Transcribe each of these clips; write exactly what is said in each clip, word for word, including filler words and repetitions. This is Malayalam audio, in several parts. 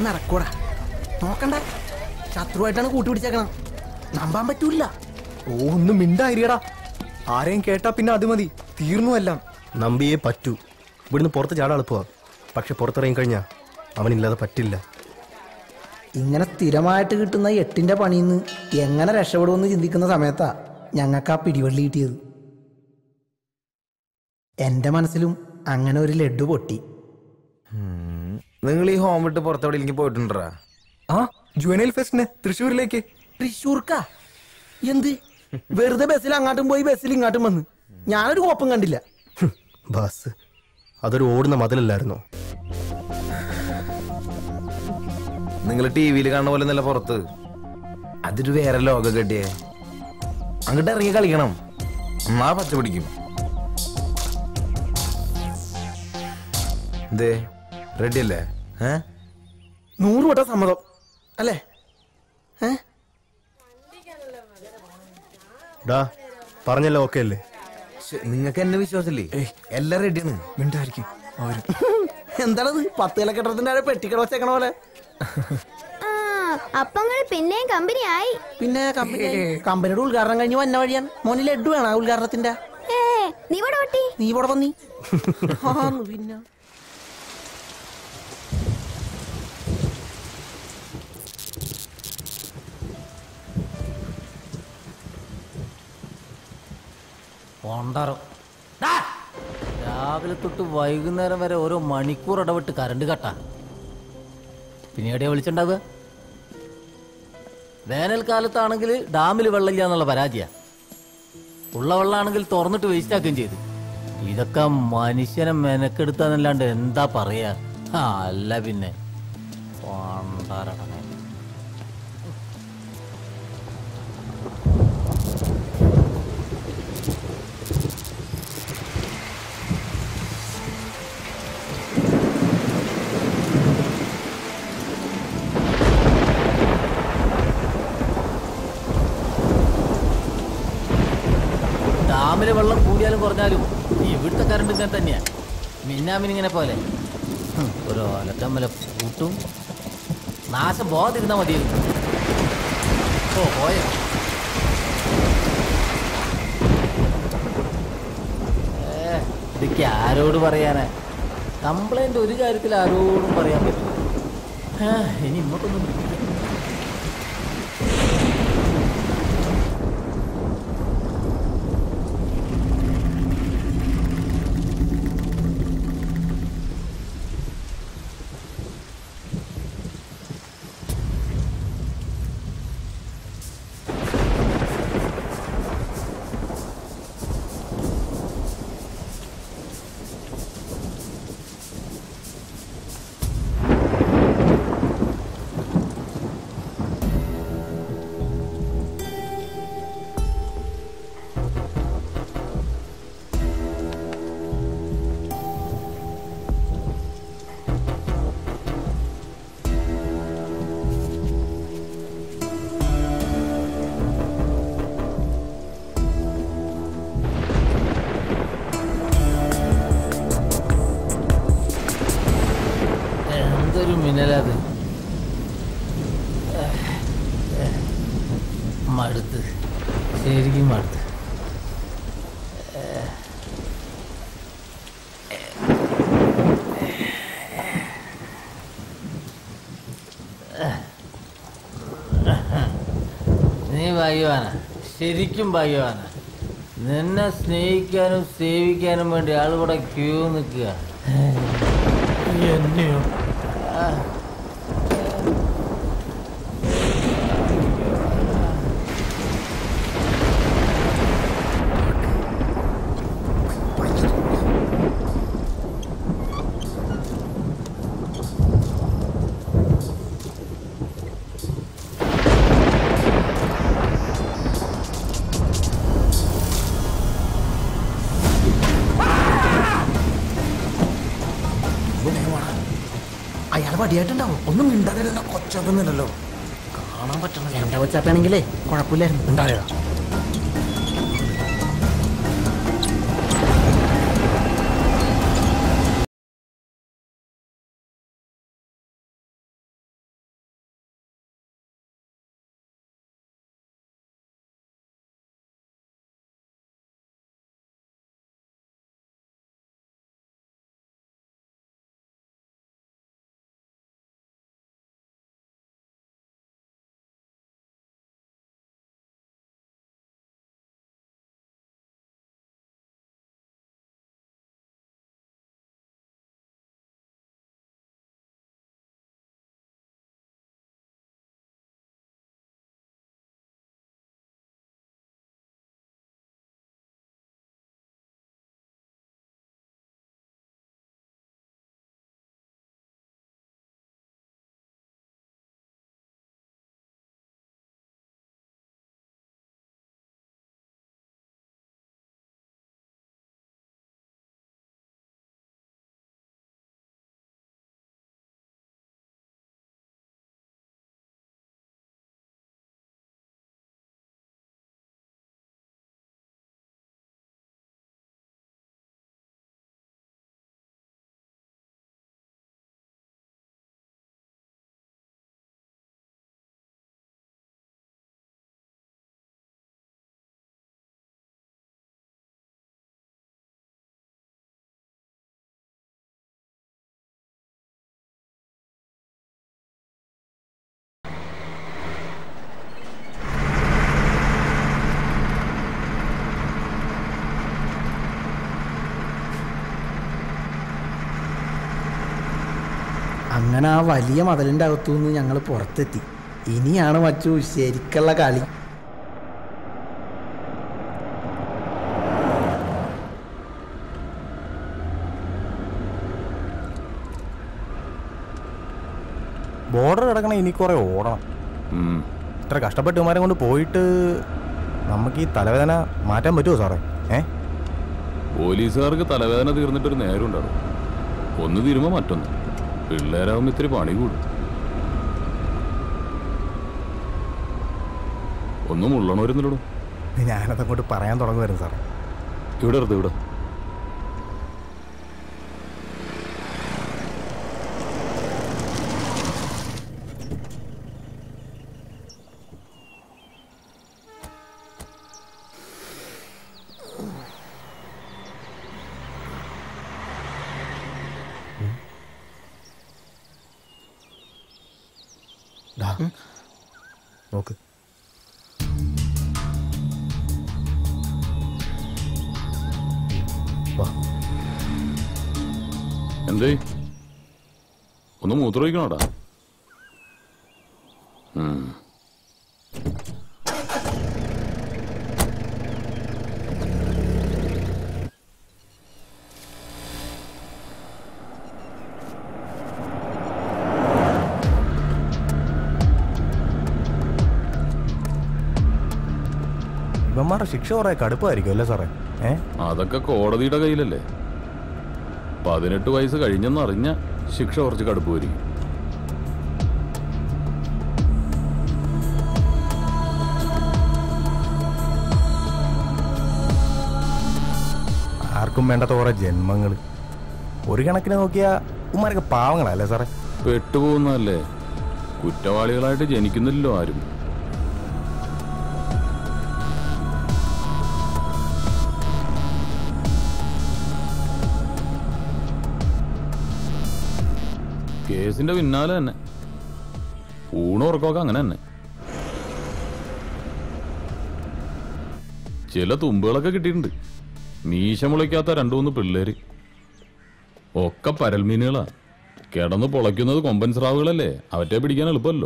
നടക്കൂടാ. നോക്കണ്ട, ശത്രുവായിട്ടാണ് കൂട്ടുപിടിച്ചേക്കണം. നമ്പാൻ പറ്റൂല. ഓ ഒന്നും മിണ്ടായിരിക്കടാ. ആരെയും കേട്ടാ പിന്നെ അത് മതി, തീർന്നു എല്ലാം. നമ്പിയേ പറ്റൂ. ഇവിടുന്ന് പുറത്ത് ചാടാൻ എളുപ്പമാ, പക്ഷെ പുറത്തിറങ്ങി കഴിഞ്ഞാ അവനില്ലാതെ പറ്റില്ല. ഇങ്ങനെ സ്ഥിരമായിട്ട് കിട്ടുന്ന എട്ടിന്റെ പണിന്ന് എങ്ങനെ രക്ഷപ്പെടുമെന്ന് ചിന്തിക്കുന്ന സമയത്താ ഞങ്ങൾക്ക് ആ പിടിവള്ളി കിട്ടിയത്. എന്റെ മനസ്സിലും അങ്ങനെ ഒരു ലഡു പൊട്ടി. നിങ്ങൾ ഈ ഹോം വിട്ട് പുറത്തെവിടെയെങ്കിലും പോയിട്ടുണ്ടാ? ആ ജുവനൈൽ ഫെസ്റ്റിന് തൃശ്ശൂരിലേക്ക്. തൃശ്ശൂർക്കാ? എന്ത് വെറുതെ ബസ്സിൽ അങ്ങോട്ടും പോയി ബസ്സിൽ ഇങ്ങോട്ടും വന്ന് ഞാനൊരു കോപ്പം കണ്ടില്ല. ബസ് അതൊരു ഓടുന്ന മതിലല്ലായിരുന്നോ? നിങ്ങൾ ടി വിയിൽ കാണുന്ന പോലെ നല്ല പുറത്ത് അതൊരു വേറെ ലോകം കെട്ടിയേ. അങ്ങോട്ട് ഇറങ്ങി കളിക്കണം, എന്നാ പച്ച പിടിക്കും. എന്തേ റെഡി അല്ലേ? ഏ നൂറ് വട്ടം സമ്മതം അല്ലേ? ഏ ഡാ പറഞ്ഞല്ലോ, ഓക്കെ അല്ലേ? നിങ്ങൾക്ക് എന്നെ വിശ്വാസമില്ലേ? എല്ലാം റെഡിയാണ്. മിണ്ടായിരിക്കും അവര്. എന്താണത് പത്ത് കില കെട്ടത്തിന്റെ പെട്ടിക്കട വെച്ചേക്കണ പോലെ? അപ്പങ്ങൾ പിന്നെയും കമ്പനി ആയി. പിന്നെ കമ്പനി കമ്പനിയുടെ ഉദ്ഘാടനം കഴിഞ്ഞ് വന്ന വഴിയാണ്. മോനിൽ ലഡു വേണ ഉദ്ഘാടനത്തിന്റെ? നീ നീ ഇവിടെ വന്നി പിന്നെ രാവിലെ തൊട്ട് വൈകുന്നേരം വരെ ഓരോ മണിക്കൂർ ഇടവിട്ട് കറണ്ട് കട്ടാ. പിന്നെ എവിടെയാ വിളിച്ചിട്ടുണ്ടാവുക? വേനൽക്കാലത്താണെങ്കിൽ ഡാമിൽ വെള്ളമില്ല എന്നുള്ള പരാതിയാ. ഉള്ള വെള്ളമാണെങ്കിൽ തുറന്നിട്ട് വേസ്റ്റ് ആക്കുകയും ചെയ്തു. ഇതൊക്കെ മനുഷ്യനെ മെനക്കെടുത്താന്നല്ലാണ്ട് എന്താ പറയാ? ആ അല്ല പിന്നെ പണ്ടാരടങ്ങ. ഡാമിലെ വെള്ളം കൂടിയാലും കുറഞ്ഞാലും ഇവിടുത്തെ കറണ്ട് ഇങ്ങനെ തന്നെയാ, മിന്നാമിനിങ്ങനെ പോലെ. ഓരോ അലക്കമ്മല കൂട്ടും. നാശം പോകാതിരുന്നാ മതിയായിരുന്നു. ഓ പോയോ? ഏ ഇതൊക്കെ ആരോട് പറയാനാ? കംപ്ലൈന്റ് ഒരു കാര്യത്തിൽ ആരോടും പറയാൻ പറ്റില്ല. ഇനി ഇങ്ങോട്ടൊന്നും മിന്നലത് മടുത്ത്, ശരിക്കും മടുത്ത്. നീ ഭാഗ്യവാന, ശരിക്കും ഭാഗ്യവാന. നിന്നെ സ്നേഹിക്കാനും സേവിക്കാനും വേണ്ടി ആളുകൂടെ ക്യൂ നിൽക്കുക. എന്നെയോ? അയാൾ പടിയായിട്ടുണ്ടാവും. ഒന്നും മിണ്ടാതെ കൊച്ചൊന്നുമില്ലല്ലോ, കാണാൻ പറ്റണം. എന്റെ കൊച്ചാപ്പാണെങ്കിലേ കുഴപ്പമില്ലായിരുന്നു, ഉണ്ടാവില്ല. അങ്ങനെ ആ വലിയ മതിലിൻ്റെ അകത്തുനിന്ന് ഞങ്ങൾ പുറത്തെത്തി. ഇനിയാണ് മച്ചു ശരിക്കുള്ള കളി. ബോർഡർ കിടക്കണ ഇനി കുറെ ഓടണം. ഇത്ര കഷ്ടപ്പെട്ട് ഇവന്മാരെ കൊണ്ട് പോയിട്ട് നമുക്ക് ഈ തലവേദന മാറ്റാൻ പറ്റുമോ സാറേ? ഏ പോലീസുകാർക്ക് തലവേദന തീർന്നിട്ടൊരു നേരം ഉണ്ടാവും. ഒന്ന് തീരുമ്പോ മറ്റൊന്ന്. പിള്ളേരാകുമ്പോ ഇത്തിരി പണി കൂടും. ഒന്നും ഉള്ളണവരുന്നില്ലടോ. ഞാനതങ്ങോട്ട് പറയാൻ തുടങ്ങുമായിരുന്നു സാറേ. ഇവിടെ എടുത്ത് ഇവിടെ നോക്ക്. എന്തേ ഒന്ന് മൂത്രമൊഴിക്കണോടാ? ഇവന്മാരുടെ ശിക്ഷ കുറെ കടുപ്പമായിരിക്കും അല്ലേ സാറേ? ഏ അതൊക്കെ കോടതിയുടെ കയ്യിലല്ലേ. പതിനെട്ട് വയസ്സ് കഴിഞ്ഞെന്നറിഞ്ഞ ശിക്ഷ കുറച്ച് കടുപ്പ് വരും. ആർക്കും വേണ്ടാത്ത കുറെ ജന്മങ്ങൾ. ഒരു കണക്കിന് നോക്കിയാൽ ഉമ്മാരൊക്കെ പാവങ്ങളല്ലേ സാറേ? പെട്ടുപോകുന്നതല്ലേ. കുറ്റവാളികളായിട്ട് ജനിക്കുന്നില്ലല്ലോ ആരും. കേസിന്റെ പിന്നാലെ തന്നെ ഊണുറക്കമൊക്കെ അങ്ങനെ തന്നെ. ചില തുമ്പുകളൊക്കെ കിട്ടിയിട്ടുണ്ട്. മീശ മുളയ്ക്കാത്ത രണ്ടു മൂന്ന് പിള്ളേര്. ഒക്കെ പരൽമീനുകളാ. കിടന്ന് പൊളയ്ക്കുന്നത് കൊമ്പൻ സ്രാവുകളല്ലേ. അവറ്റെ പിടിക്കാൻ എളുപ്പമല്ലോ.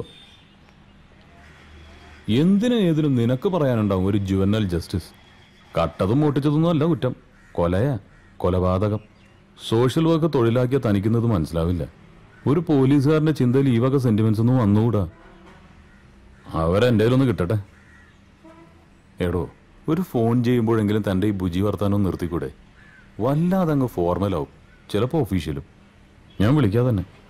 എന്തിനും ഏതിനും നിനക്ക് പറയാനുണ്ടാവും ഒരു ജുവനൽ ജസ്റ്റിസ്. കട്ടതും മോട്ടിച്ചതൊന്നും അല്ല കുറ്റം. കൊലയാ, കൊലപാതകം. സോഷ്യൽ വർക്ക് തൊഴിലാക്കിയ തനിക്കുന്നത് മനസ്സിലാവില്ല. ഒരു പോലീസുകാരൻ്റെ ചിന്തയിൽ ഈ വക സെന്റിമെന്റ്സ് ഒന്നും വന്നുകൂടാ. അവരെൻ്റെ കയ്യിലൊന്ന് കിട്ടട്ടെ. എടോ, ഒരു ഫോൺ ചെയ്യുമ്പോഴെങ്കിലും തൻ്റെ ഈ ബുജി വർത്താനം നിർത്തിക്കൂടെ? വല്ലാതെ അങ്ങ് ഫോർമലാവും, ചിലപ്പോൾ ഒഫീഷ്യലും. ഞാൻ വിളിക്കാതെ തന്നെ.